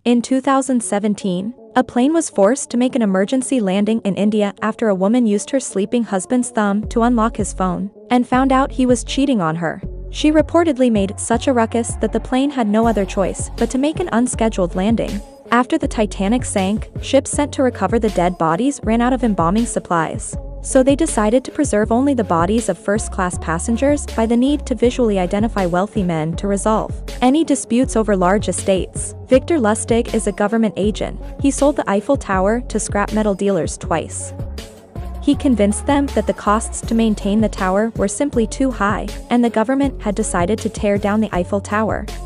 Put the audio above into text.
In 2017, a plane was forced to make an emergency landing in India after a woman used her sleeping husband's thumb to unlock his phone and found out he was cheating on her. She reportedly made such a ruckus that the plane had no other choice but to make an unscheduled landing. After the Titanic sank, ships sent to recover the dead bodies ran out of embalming supplies. So they decided to preserve only the bodies of first-class passengers by the need to visually identify wealthy men to resolve any disputes over large estates. Victor Lustig is a government agent. He sold the Eiffel Tower to scrap metal dealers twice. He convinced them that the costs to maintain the tower were simply too high, and the government had decided to tear down the Eiffel Tower.